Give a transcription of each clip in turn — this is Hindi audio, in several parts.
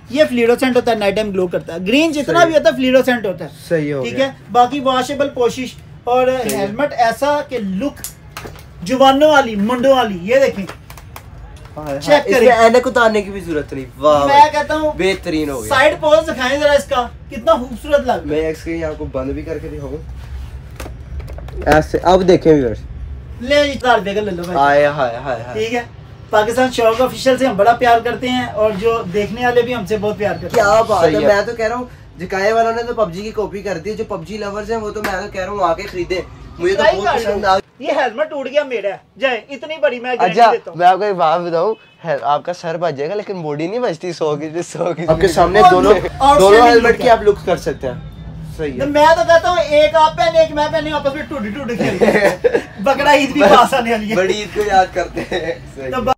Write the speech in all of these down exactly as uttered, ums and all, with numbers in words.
ये फ्लोरोसेंट होता है, नाइट टाइम ग्लो करता है। ग्रीन जितना भी होता है फ्लोरोसेंट होता है। सही हो ठीक है। बाकी वॉशेबल कोशिश और हेलमेट ऐसा कि लुक जुबानों वाली मुंडों वाली। ये देखें, चेक करें, ऐनक उतारने की भी जरूरत नहीं। वाह मैं कहता हूँ बेहतरीन हो गया। साइड पोज दिखाएं जरा इसका, कितना खूबसूरत लग रहा है। मैं इसके आपको बंद भी करके दिखाऊं ऐसे। अब देखें व्यूअर्स, ले इतार देगा ले लो भाई। हाय हाय हाय हाय। ठीक है। पाकिस्तान शौक ऑफिशियल से हम बड़ा प्यार करते हैं और जो देखने वाले भी हमसे बहुत प्यार करते हैं। क्या बात है। मैं तो कह रहा हूँ जिकाए वालों ने तो पबजी की कॉपी कर दी है। जो पबजी लवर्स हैं वो तो मैं तो कह रहा हूँ आके खरीदे, मुझे तो बहुत पसंद आ। ये हेलमेट टूट गया मेरा है जय, इतनी बड़ी मैं गारंटी अच्छा, देता हूं। मैं आपको एक बात बताऊं, आपका सर बच जाएगा लेकिन बॉडी नहीं बचती। सौ की सौ की आपके सामने दोनों दोनों हेलमेट की आप लुक्स कर सकते हैं। सही है। मैं तो कहता हूँ एक आप पहने एक मैं पहने, आपस में टूटी टूटी खेलते हैं। बकरा ईद भी पास आने वाली है, बड़ी ईद को याद करते हैं। तो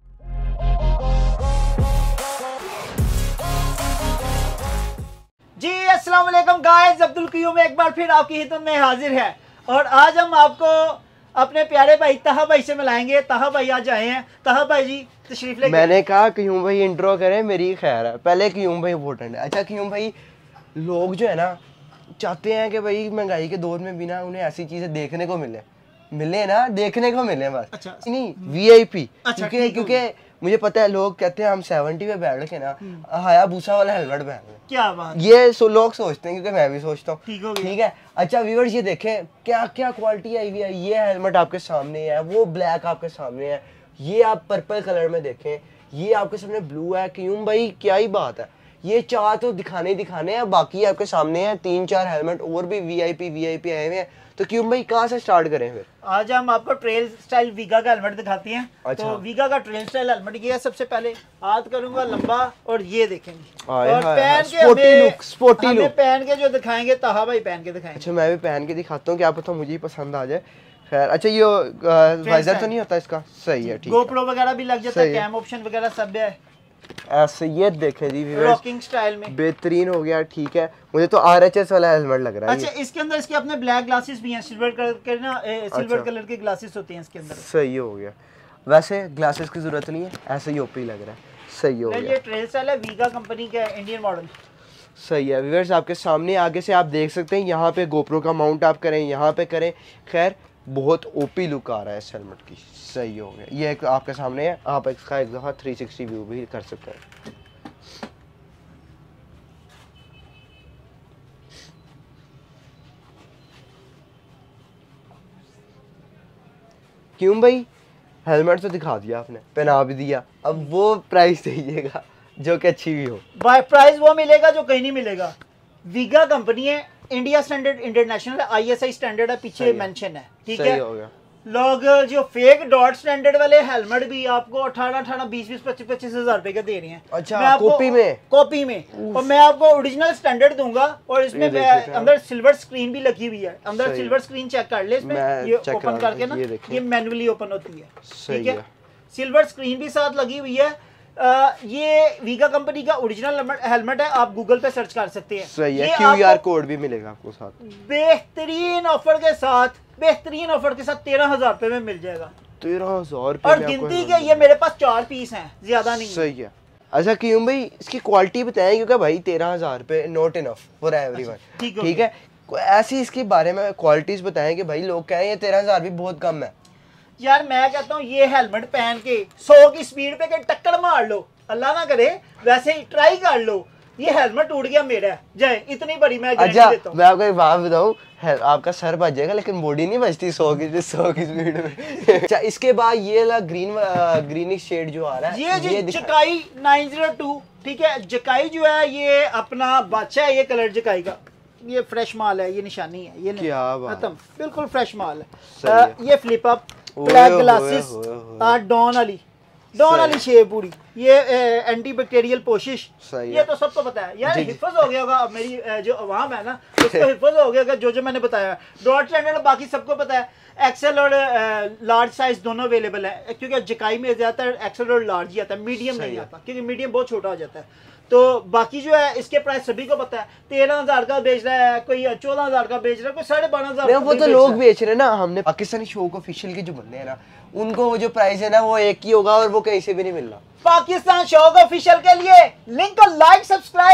जी अस्सलाम वालेकुम गाइस, अब्दुल क़य्यूम एक बार फिर आपकी खिदमत में हाजिर है और आज हम आपको अपने प्यारे भाई ताहा भाई से मिलाएंगे। ताहा भाई आज आए हैं। ताहा भाई जी तशरीफ ले। मैंने कहा क़य्यूम भाई इंट्रो करें, मेरी खैर है। पहले क़य्यूम भाई इम्पोर्टेंट है। अच्छा क़य्यूम भाई, लोग जो है ना चाहते हैं कि भाई महंगाई के दौर में भी ना उन्हें ऐसी चीजें देखने को मिले मिले ना देखने को मिले बस। अच्छा। नहीं वीआईपी। अच्छा, क्योंकि क्योंकि मुझे पता है लोग कहते हैं हम सेवेंटी पे बैठ के ना हायाबुसा वाला हेलमेट पहन लें। क्या बात, ये सो लोग सोचते हैं, क्योंकि मैं भी सोचता हूँ। ठीक है। अच्छा व्यूअर्स, ये देखें क्या क्या क्वालिटी आई हुई है। ये हेलमेट आपके सामने है, वो ब्लैक आपके सामने है, ये आप पर्पल कलर में देखें, ये आपके सामने ब्लू है। क़य्यूम भाई क्या ही बात है। ये चार तो दिखाने ही दिखाने हैं, बाकी आपके सामने है तीन चार हेलमेट और भी वीआईपी वीआईपी आए हुए हैं। तो क़य्यूम भाई कहाँ से स्टार्ट करें फिर? आज हम आपको ट्रेल स्टाइल वीगा का हेलमेट दिखाते हैं। अच्छा। तो वीगा का ट्रेल स्टाइल हेलमेट ये है। सबसे पहले हाथ करूंगा लंबा और ये देखेंगे और पहन के स्पोर्टी लुक, स्पोर्टी लुक पहन के जो दिखाएंगे ताहा भाई पहन के दिखाएंगे। अच्छा, मैं भी पहन के दिखाता हूँ, क्या पता मुझे ही पसंद आ जाए। खैर अच्छा, ये वाइजर तो नहीं होता इसका? सही है, ठीक है। गोप्रो वगैरह भी लग जाता है, कैम ऑप्शन वगैरह सब है ऐसे। ये देखें जी रॉकिंग स्टाइल में बेहतरीन हो गया। ठीक है, मुझे तो आरएचएस वाला हेलमेट लग रहा है। अच्छा, इसके अंदर इसके अपने ब्लैक ग्लासेस भी हैं, सिल्वर कलर के ना, सिल्वर कलर के ग्लासेस होते हैं इसके अंदर। सही हो गया। वैसे ग्लासेस की जरूरत नहीं है, ऐसे ही ओपी लग रहा है। सही हो गया। ये ट्रेल स्टाइल है वीगा कंपनी का इंडियन मॉडल। सही है व्यूअर्स, आपके सामने आगे से आप देख सकते हैं। यहाँ पे गोप्रो का माउंट आप करें, यहाँ पे करें, खैर बहुत ओपी लुक आ रहा है इस हेलमेट की। सही हो गया। ये एक आपके सामने है, आप इसका एक दफ़ा थ्री सिक्सटी व्यू भी कर सकते हैं। क्यों भाई, हेलमेट तो दिखा दिया आपने, पहना भी दिया, अब वो प्राइस दीजिएगा जो कि अच्छी भी हो। भाई प्राइस वो मिलेगा जो कहीं नहीं मिलेगा। वीगा कंपनी है, India standard international ISI standard है, पीछे मेंशन है। ठीक है। हो गया। लोग जो फेक डॉट स्टैंडर्ड वाले हेलमेट भी आपको अठारह अठारह बीस बीस पच्चीस पच्चीस हजार रुपए के दे रहे हैं। अच्छा, कॉपी में कॉपी में और मैं आपको ओरिजिनल स्टैंडर्ड दूंगा और इसमें अंदर सिल्वर स्क्रीन भी लगी हुई है। अंदर सिल्वर स्क्रीन चेक कर ले इसमें, ये ओपन करके ना ये मैनुअली ओपन होती है। ठीक है। सिल्वर स्क्रीन भी साथ लगी हुई है। आ, ये वीगा कंपनी का ओरिजिनल हेलमेट है, आप गूगल पे सर्च कर सकते हैं। सही है। क्यूआर कोड भी मिलेगा आपको साथ। बेहतरीन ऑफर के साथ बेहतरीन ऑफर के साथ तेरह हजार रुपए में मिल जाएगा। तेरह हजार और गिनती के ये मेरे पास चार पीस हैं, ज्यादा नहीं। सही है। अच्छा क़य्यूम भाई, इसकी क्वालिटी बताएं, क्योंकि भाई तेरह हजार रुपए नॉट इनफ फॉर एवरीवन। ठीक है। ऐसी इसके बारे में क्वालिटीज बताएं कि भाई लोग कह रहे हैं ये तेरह हजार भी बहुत कम है। यार मैं कहता हूँ ये हेलमेट पहन के सौ की स्पीड पे कहीं टक्कर मार लो, अल्लाह ना करे, वैसे ही ट्राई कर लो, ये हेलमेट टूट गया मेरा है जय, इतनी बड़ी मैं गारंटी देता हूं। मैं आपको एक बात बताऊं, आपका सर बच जाएगा लेकिन बॉडी नहीं बचती सौ की सौ की स्पीड में। अच्छा, इसके बाद ये ला ग्रीन ग्रीनिश शेड जो आ रहा है, ये, ये जकाई नाइन ज़ीरो टू। ठीक है। जकाई जो है ये अपना बादशाह है, ये कलर जकाई का, ये फ्रेश माल है, ये निशानी है, ये खत्म, बिल्कुल फ्रेश माल है। ये flip up black glasses, Don वाली डॉन वाली शेप पूरी, ये एंटी बैक्टीरियल पोशिश, ये तो सबको पता है यार। हिफाज हो गया होगा, अब मेरी जो अवाम है ना उसको हिफाज हो गया होगा जो जो मैंने बताया। डॉट स्टैंडर्ड बाकी सबको पता है। एक्सेल और लार्ज साइज दोनों अवेलेबल है, क्योंकि जकाई में ज्यादातर एक्सेल और लार्ज ही आता है, मीडियम नहीं आता, क्योंकि मीडियम बहुत छोटा हो जाता है। तो बाकी जो है इसके प्राइस सभी को पता है, तेरह हजार का बेच रहा है कोई, चौदह हजार का बेच रहा है कोई, साढ़े बारह हजार। वो तो लोग बेच रहे हैं ना। हमने पाकिस्तानी शौक ऑफिशियल के जो बंदे हैं ना, उनको वो जो प्राइस है ना वो एक ही होगा और वो कहीं से भी नहीं मिल रहा। पाकिस्तान शौक ऑफिशियल के लिए लिंक को लाइक सब्सक्राइब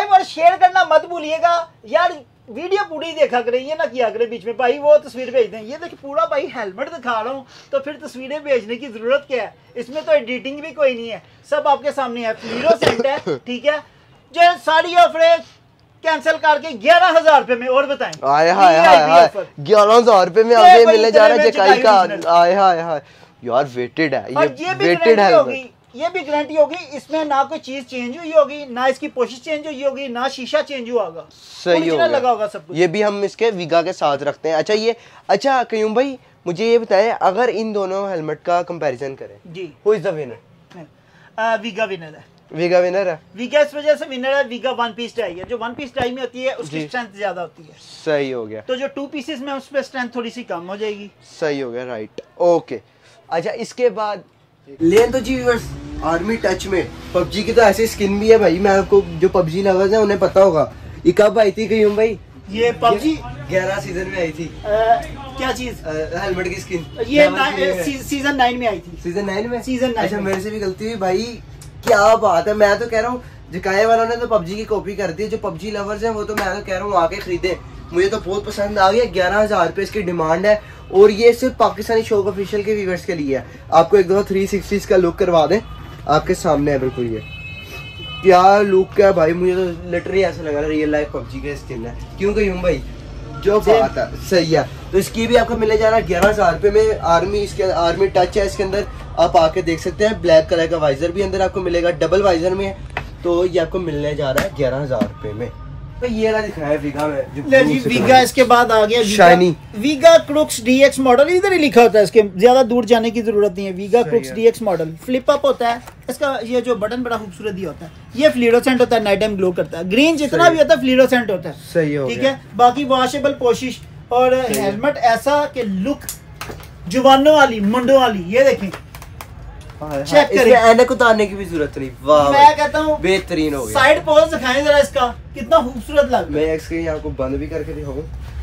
करिएगा यार, वीडियो पूरी देखा करें, ये ना किया करें बीच में भाई वो तस्वीर भेज दें। ये देखिए पूरा भाई हेलमेट दिखा रहा हूँ, तो फिर तस्वीरें भेजने की जरूरत क्या है? इसमें तो एडिटिंग भी कोई नहीं है, सब आपके सामने है। फ्लोरोसेंट है, ठीक है। जो सारी ऑफरें कैंसिल करके ग्यारह हजार रुपए में, और बताएं आए हाय हाय हाय ग्यारह हजार रुपए में आपको मिलने जा रहा है जकाई का। आए हाय हाय यार, वेटेड है ये, वेटेड है। ये भी गारंटी होगी, इसमें ना कोई चीज चेंज हुई होगी, ना इसकी पोशिश चेंज हुई होगी, ना शीशा चेंज हुआ होगा, सही हो लगा होगा सब कुछ। ये भी हम इसके वीगा के साथ रखते हैं। अच्छा ये अच्छा कयूम भाई मुझे ये बताएं, अगर इन दोनों हेलमेट का कंपैरिजन करें जी, who is the winner? Vega winner है। वीगा विनर है, वीगा इस वजह से विनर है, वीगा वन पीस टाई है। जो वन पीस टाई में होती है उसकी स्ट्रेंथ ज्यादा होती है। सही हो गया। तो जो टू पीसेस में उस पर स्ट्रेंथ थोड़ी सी कम हो जाएगी। सही हो गया, राइट, ओके। अच्छा इसके बाद लें तो जी व्यूअर्स, आर्मी टच में पबजी की तो ऐसी स्किन भी है भाई, मैं आपको जो पबजी लवर्स है उन्हें पता होगा। ये कब आई थी कयूम भाई? ये पबजी ग्यारह सीजन में आई थी। आ, क्या चीज? हेलमेट की स्किन ये सी, सीजन नाइन में आई थी। सीजन नाइन में सीजन नाइन। अच्छा मेरे से भी गलती हुई भाई, क्या बात है। मैं तो कह रहा हूँ जकाए वालों ने तो पबजी की कॉपी कर दी। जो पबजी लवर्स हैं वो तो मैं तो कह रहा हूँ आके खरीदे, मुझे तो बहुत पसंद आ गया। ग्यारह हजार रुपए इसकी डिमांड है, और ये सिर्फ पाकिस्तानी शौक ऑफिशियल के व्यूअर्स के लिए है। आपको एक दफा थ्री सिक्सटी का लुक करवा दें, आपके सामने है बिल्कुल। ये क्या लुक है भाई, मुझे तो लिटरली ऐसा लगा रियल लाइफ पबजी का स्किन है। क्यों कयूम भाई? जो बात है सही है। तो इसकी भी आपको मिलने जा रहा है ग्यारह हजार रुपए में। आर्मी इसके आर्मी टच है, इसके अंदर आप आके देख सकते हैं। ब्लैक कलर का वाइजर भी अंदर आपको मिलेगा, डबल वाइजर में है। तो ये आपको मिलने जा रहा है ग्यारह हजार रुपए में। तो ये वाला दिखाया है वीगा में, ले जी वीगा। इसके बाद आ गया shiny Vega Crux DX model. इधर ही लिखा होता है, इसके ज्यादा दूर जाने की जरूरत नहीं है। Vega Crux DX model flip up होता है इसका। ये जो बटन बड़ा खूबसूरत दिया होता है, ये फ्लोरोसेंट होता है, नाइट टाइम ग्लो करता है। ग्रीन जितना भी होता है फ्लोरोसेंट होता है। सही हो ठीक है। बाकी वॉशेबल पोशिश और हेलमेट ऐसा कि लुक जुबानों वाली, मुंडों वाली। ये देखें, चेक करें, ऐनक उतारने की भी जरूरत नहीं। वाह मैं कहता हूँ बेहतरीन हो गया। साइड पोज दिखाएं जरा इसका, कितना खूबसूरत लग रहा है। मैं एक्सक्रीन आपको बंद भी करके दिखाऊं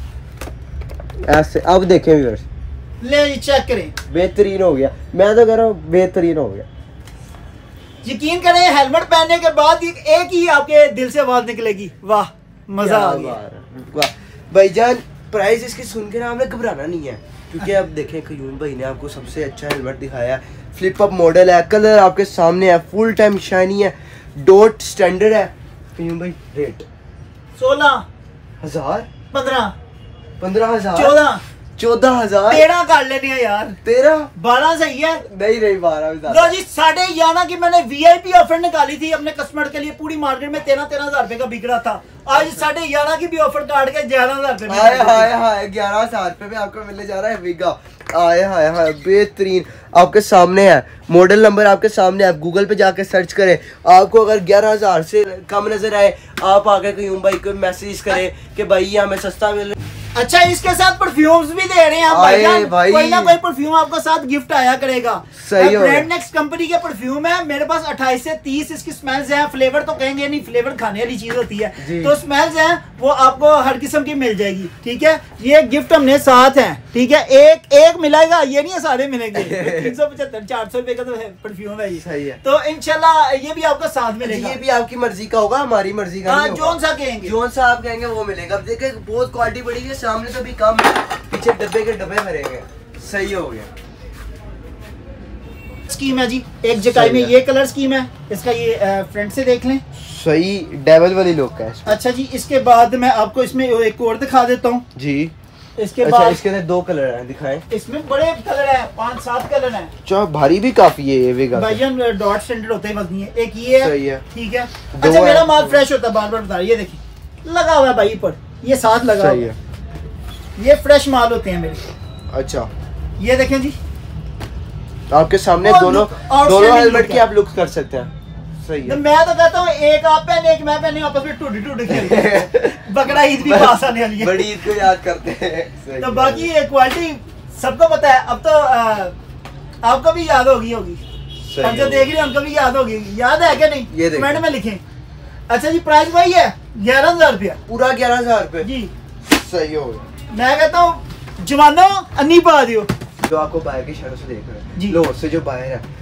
ऐसे। अब देखें व्यूअर्स, ले चेक करें, बेहतरीन हो गया। मैं तो कह रहा हूँ बेहतरीन हो गया। यकीन करें हेलमेट पहनने के बाद एक ही आपके दिल से आवाज निकलेगी, वाह मजा आ गया। भाईजान प्राइस इसकी सुनकर आपने घबराना नहीं है, क्योंकि अब देखें कयूम भाई ने आपको सबसे अच्छा हेलमेट दिखाया है। फ्लिप अप मॉडल है, कलर आपके सामने है, फुल टाइम शाइनी है, डॉट स्टैंडर्ड है। कयूम भाई रेट सोलह हजार पंद्रह पंद्रह हजार चौदह चौदह हजार तेरह कर लेने हैं यार। तेरह बारह सही है? नहीं नहीं बारह। लो जी साढ़े ग्यारह की मैंने वीआईपी ऑफर निकाली थी अपने कस्टमर के लिए। पूरी मार्केट में तेरह तेरह हजार रुपए का बिक रहा था, आज साढ़े ग्यारह की भी ऑफर काट के ग्यारह हजार रुपए। हाय हाय हाय ग्यारह हजार रुपए में आपको मिलने जा रहा है वीगा। आए हाय हाय बेहतरीन आपके सामने है। मॉडल नंबर आपके सामने, आप गूगल पे जाके सर्च करें। आपको अगर ग्यारह हजार से कम नजर आए, आप आके कयूम भाई को मैसेज करें कि भाई ये हमें सस्ता मिल रहा है। अच्छा इसके साथ परफ्यूम्स भी दे रहे हैं आप भाईजान, भाई। कोई ना कोई परफ्यूम आपको साथ गिफ्ट आया करेगा। सही हो। ब्रांड नेक्स्ट कंपनी के परफ्यूम है मेरे पास अट्ठाईस से तीस इसकी स्मेल्स हैं। फ्लेवर तो कहेंगे नहीं, फ्लेवर खाने वाली चीज होती है, तो स्मेल्स हैं वो आपको हर किस्म की मिल जाएगी। ठीक है, ये गिफ्ट हमने साथ है। ठीक है, एक एक मिलेगा, ये नहीं है सारे मिलेंगे। तीन सौ पचहत्तर चार सौ रुपए का तो परफ्यूम है ये। सही है। तो इंशाल्लाह ये भी आपको साथ मिलेगा। ये भी आपकी मर्जी का होगा, हमारी मर्जी का नहीं। जोन सा कहेंगे जोन सा आप कहेंगे वो मिलेगा। अब देखिए बहुत क्वालिटी बड़ी है, सामने तो भी कम, पीछे डब्बे के डब्बे भरे हैं। सही हो गया। स्कीम है जी, एक जकाई में ये कलर स्कीम है इसका, ये फ्रंट से देख लें। सही डेविल वाली लुक है। अच्छा जी, इसके बाद मैं आपको इसमें एक और दिखा देता हूँ जी। इसके अच्छा, बाद इसके अंदर दो कलर हैं, दिखाएं। इसमें बड़े कलर हैं, पांच सात कलर हैं। अच्छा भारी भी काफी है ये वीगा। भाईजान डॉट स्टैंडर्ड होते हैं वजनी है। एक ये है, सही है। ठीक है। अच्छा मेरा माल फ्रेश होता है, बार बार बता रही है। ये देखिए लगा हुआ है भाई पर, ये साथ लगा हुआ है, ये फ्रेश माल होते हैं मेरे। अच्छा ये देखें जी, आपके सामने दोनों दोनों हेलमेट की आप लुक कर सकते हैं। सही है। तो मैं तो कहता हूँ एक आप पहने एक मैं पहने, आपस में टूटी टूटी खेलते हैं। बकरा ईद भी पास आने वाली है, बड़ी ईद को याद करते हैं। तो बाकी ये क्वालिटी सबको पता है। अब तो आ, आपको भी याद होगी होगी अब जो देख रहे हैं उनको भी याद होगी। याद है क्या नहीं? ये कमेंट में लिखें। अच्छा जी, प्राइस वही है ग्यारह हजार रुपया, पूरा ग्यारह हजार रुपए जी। सही हो गया। मैं कहता हूँ जवानो अन्नी पा दियो। जो आपको बाहर की शहरों से देख रहे हैं, जी, लाहौर से जो बाहर है,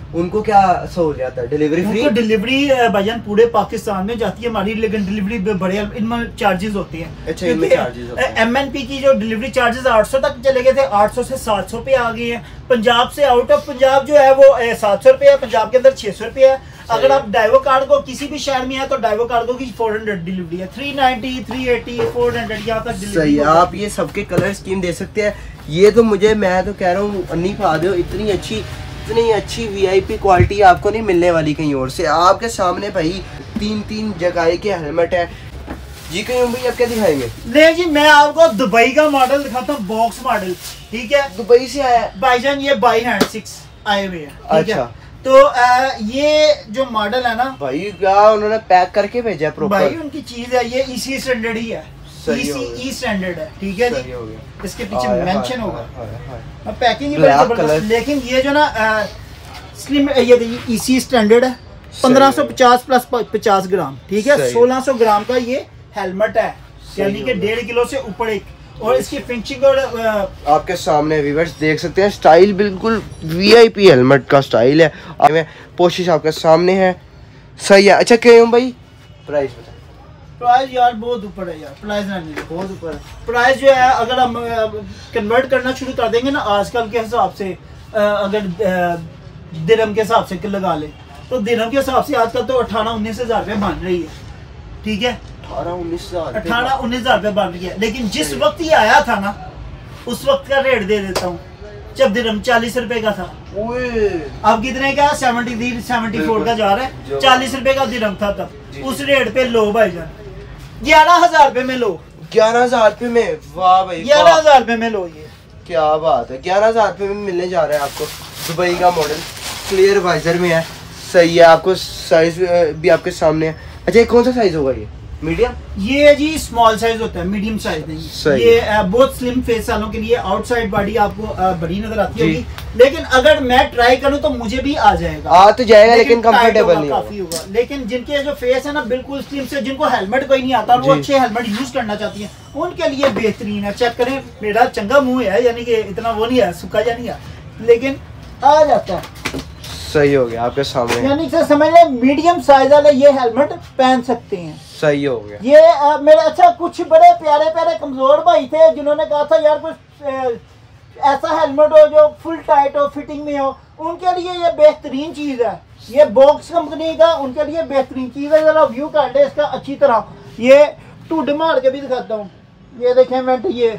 उनको क्या सहूलियत है? Delivery free? उनको डिलीवरी भाईजान पूरे पाकिस्तान में जाती है हमारी, लेकिन डिलीवरी बड़े इनमें चार्जेस होते हैं। अच्छा, इनमें चार्जेस होते हैं। एमएनपी की जो डिलीवरी चार्जेस आठ सौ तक चले गए थे, आठ सौ से सात सौ पे आ गए हैं। पंजाब से आउट ऑफ पंजाब जो है वो सात सौ रुपये है, पंजाब के अंदर छह सौ रुपये है। अगर आप डाइवो कार्गो किसी भी शहर में है तो डाइवो कार्गो की फोर हंड्रेड डिलीवरी है, three ninety, three eighty, four hundred यहाँ तक सही है। आप ये सबके कलर स्कीम दे सकते हैं। ये तो मुझे, मैं तो कह रहा हूँ अन्नी खा दो, इतनी अच्छी इतनी अच्छी वीआईपी क्वालिटी आपको नहीं मिलने वाली कहीं और से। आपके सामने भाई तीन तीन जगह के हेलमेट है जी। कहीं भाई आप क्या दिखाएंगे? नहीं जी, मैं आपको दुबई का मॉडल दिखाता हूँ, बॉक्स मॉडल। ठीक है, दुबई से आया भाईजान, ये बाई हैंड सिक्स आए हुए हैं। अच्छा, तो आ, ये जो मॉडल है ना भाई, क्या उन्होंने पैक करके भेजा है प्रॉपर? भाई उनकी चीज है, ये इसी स्टैंडर्ड ही है, इसी ई स्टैंडर्ड है। ठीक है जी, इसके पीछे मेंशन होगा, पैकिंग ही बड़ी जबरदस्त। लेकिन ये जो ना स्लिम, ये देखिए इसी स्टैंडर्ड है, पंद्रह सौ पचास प्लस पचास ग्राम। ठीक है, सोलह सौ ग्राम का ये हेलमेट है, यानी कि डेढ़ किलो से ऊपर एक। और इसकी फिनिशिंग और आपके सामने व्यूअर्स देख सकते हैं, स्टाइल बिल्कुल वीआईपी हेलमेट का स्टाइल है। पोशिश आपके सामने है, सही है। अच्छा क्यों भाई, प्राइस बता? प्राइस यार बहुत ऊपर है यार, प्राइस नहीं है, बहुत ऊपर है प्राइस जो है। अगर हम कन्वर्ट करना शुरू कर देंगे ना आजकल के हिसाब से, अगर दिरहम के हिसाब से लगा ले तो दिरहम के हिसाब से आजकल तो अठारह उन्नीस हजार रुपये बन रही है। ठीक है, अठारह उन्नीस हजार अठारह उन्नीस हजार रुपये बन रही है। लेकिन जिस वक्त ये आया था ना, उस वक्त का रेट दे देता हूँ, जब दिरहम चालीस रुपए का था। अब कितने का? सेवेंटी थ्री सेवेंटी फोर का जा रहा है, चालीस रुपए का दिरहम था तब। उस रेट पे लो भाईजान, ग्यारह हजार रुपए में लो। ग्यारह हजार रुपए में? वाह भाई, ग्यारह हजार रुपए में लो। ये क्या बात है, ग्यारह हजार रुपए में मिलने जा रहा है आपको। दुबई का मॉडल क्लियर वाइजर में है, सही है। आपको साइज भी आपके सामने है। अच्छा, ये कौन सा साइज होगा? ये मीडियम? ये जी स्मॉल साइज होता है, मीडियम साइज नहीं। ये बहुत स्लिम फेस वालों के लिए, आउटसाइड बॉडी आपको आ, बड़ी नजर आती होगी, लेकिन अगर मैं ट्राई करूं तो मुझे भी आ जाएगा। आ तो जाएगा, लेकिन कंफर्टेबल नहीं काफी होगा। लेकिन जिनके जो फेस है ना बिल्कुल स्लिम से, जिनको हेलमेट कोई नहीं आता, वो अच्छे हेलमेट यूज करना चाहती है, उनके लिए बेहतरीन है। चेक करें, मेरा चंगा मुंह है, यानी कि इतना वो नहीं है, सूखा जा नहीं है, लेकिन आ जाता है। सही हो गया आपके सामने, यानी कि समझ लें मीडियम साइज वाले ये हेलमेट पहन सकते हैं। सही हो गया ये आ, मेरे अच्छा कुछ बड़े प्यारे प्यारे कमजोर भाई थे जिन्होंने कहा था यार कुछ ऐसा हेलमेट हो जो फुल टाइट हो, फिटिंग में हो, उनके लिए ये बेहतरीन चीज है। ये बॉक्स कंपनी का उनके लिए बेहतरीन चीज है। जरा व्यू कर ले इसका अच्छी तरह, ये टूड मार के भी दिखाता हूँ, ये देखें वेंट, ये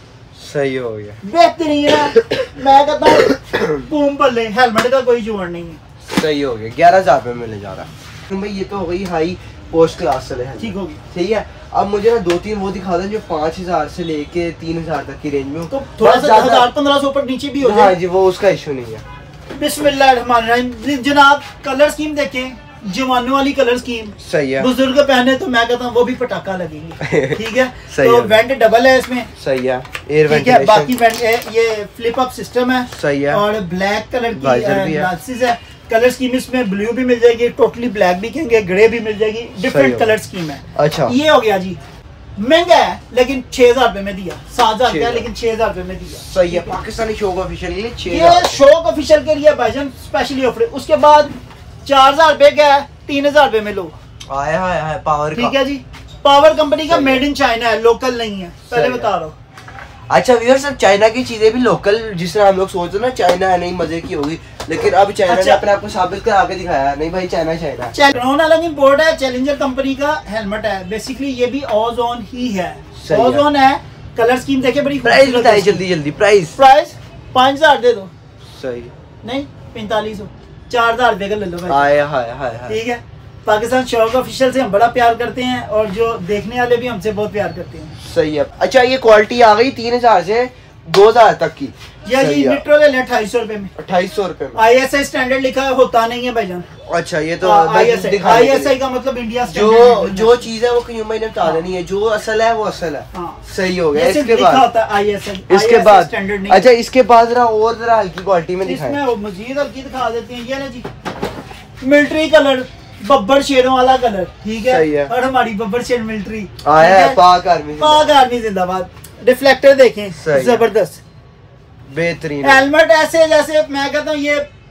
सही हो गया, बेहतरीन है। मैं कहता हूँ बूम बल्ले, हेलमेट का कोई जोड़ नहीं है। सही हो गया, ग्यारह हजार रुपये मिलने जा रहा है भाई। ये तो हो गई हाई पोस्ट क्लास चले हैं, ठीक होगी, ठीक है। अब मुझे ना दो तीन वो दिखा दें जो पाँच हजार से लेके तीन हजार तक की रेंज में हो, तो थोड़ा सा हजार पंद्रह सौ ऊपर नीचे भी हो जाए। हाँ जी, वो उसका इशू नहीं है। बिस्मिल्लाह जनाब, कलर स्कीम देखें, जवानों वाली कलर स्कीम, सही है। बुजुर्ग पहने तो मैं कहता हूँ वो भी पटाखा लगेंगे, ठीक है। सही तो है। वेंट डबल है इसमें, सही है। एयर वेंटिलेशन, बाकी वेंट ये फ्लिप अप सिस्टम है, सही है। और ब्लैक कलर की ग्लासेस है। कलर स्कीम इसमें ब्लू भी मिल जाएगी, टोटली ब्लैक भी कहेंगे, ग्रे भी मिल जाएगी, डिफरेंट कलर स्कीम है। अच्छा, ये हो गया जी, महंगा है लेकिन छह हजार रुपए में दिया, सात हजार रुपया लेकिन छह हजार रुपए में दिया। सही है। पाकिस्तानी शौक ऑफिशियल के लिए छह ये शौक ऑफिशियल के लिए भाईजान स्पेशली ऑफर। उसके बाद चार हजार रुपए का है, तीन हजार रुपए में लो। आया है, है पावर, ठीक है जी, पावर कंपनी का, मेड इन चाइना है, लोकल नहीं है, पहले बता रहा हूँ। अच्छा व्यूअर्स, सब चाइना की चीजें भी लोकल, जिस तरह हम लोग सोचते हैं ना चाइना है नहीं मजे की होगी, लेकिन अब चाइना अच्छा। ने अपने आप को साबित कर आगे दिखाया, नहीं भाई चाइना चाइना। क्राउन अलग इंपोर्ट है, चैलेंजर कंपनी का हेलमेट है, बेसिकली ये भी ओजोन ही है, ओजोन है। कलर स्कीम देखिए, बड़ी प्राइस बताइए जल्दी जल्दी। प्राइस प्राइस पाँच हजार दे दो। सही नहीं, पैंतालीस सौ, चार हजार रुपए का ले लो भाई। हाय हाय हाय, ठीक है। पाकिस्तान शौक ऑफिशियल से हम बड़ा प्यार करते हैं, और जो देखने वाले भी हमसे बहुत प्यार करते हैं। सही है। अच्छा, ये क्वालिटी आ गई तीन हजार से दो हजार तक की, या जी मीट्रो ले लें अट्ठाईस सौ रुपए में, अट्ठाईस सौ रुपए में। आई एस आई स्टैंडर्ड लिखा है, होता नहीं है भाईजान। अच्छा, ये तो आई एस आई का मतलब इंडिया जो जो चीज है वो कहीं मैंने बता देनी है, जो असल है वो असल है। हाँ। सही हो गया। इसके बाद होता है आई एस आई, इसके बाद अच्छा, इसके बाद जरा और जरा हल्की क्वालिटी में दिखाएं। इसमें मजीद हल्की दिखा देते हैं। ये ना जी मिलिट्री कलर, बब्बर शेरों वाला कलर, ठीक है। और हमारी बब्बर शेर मिलिट्री आया है, पाक आर्मी, पाक आर्मी जिंदाबाद। रिफ्लेक्टर देखें, जबरदस्त बेहतरीन हेलमेट, ऐसे जैसे मैं कहता हूँ ये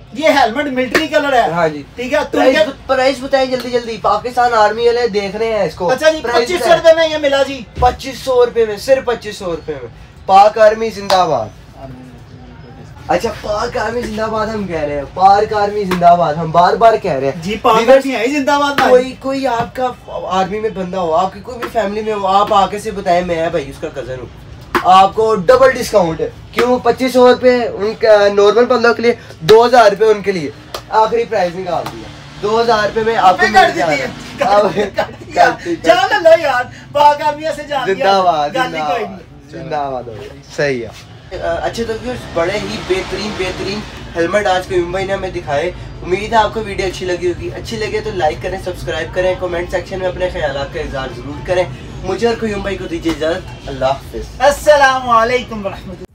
ये हेलमेट मिलिट्री कलर है। हाँ जी ठीक है। प्राइस, प्राइस बताएं जल्दी जल्दी, पाकिस्तान आर्मी वाले देख रहे हैं इसको। अच्छा जी, पच्चीस सौ रुपए में ये मिला जी, पच्चीस सौ रुपए में, सिर्फ पच्चीस सौ रुपए में। पाक आर्मी जिंदाबाद। अच्छा पाक आर्मी जिंदाबाद हम कह रहे हैं, पाक आर्मी जिंदाबाद हम बार बार कह रहे हैं जी। पाक आर्मी है जिंदाबाद। कोई कोई आपका आर्मी में बंदा हो, आपकी कोई भी फैमिली में हो, आप आके से बताएं मैं भाई उसका कजन हूँ, आपको डबल डिस्काउंट है। क्यों? पच्चीस सौ रुपए उनका नॉर्मल बंदों के लिए, दो हजार रुपए उनके लिए आखिरी प्राइस निकाल दिया। दो हजार रुपए में आपको मिल जाएगा। जान लो यार, पाक आर्मी से जान जिंदाबाद जिंदाबाद। सही है। अच्छे तो व्यूअर्स, बड़े ही बेहतरीन बेहतरीन हेलमेट आज के मुंबई ने हमें दिखाए। उम्मीद है आपको वीडियो अच्छी लगी होगी। अच्छी लगे तो लाइक करें, सब्सक्राइब करें, कमेंट सेक्शन में अपने ख्यालात का इज़हार जरूर करें। मुझे और कोई मुंबई को दीजिए इजाजत। अल्लाह हाफिज़। अस्सलाम वालेकुम रहमतुल्लाह।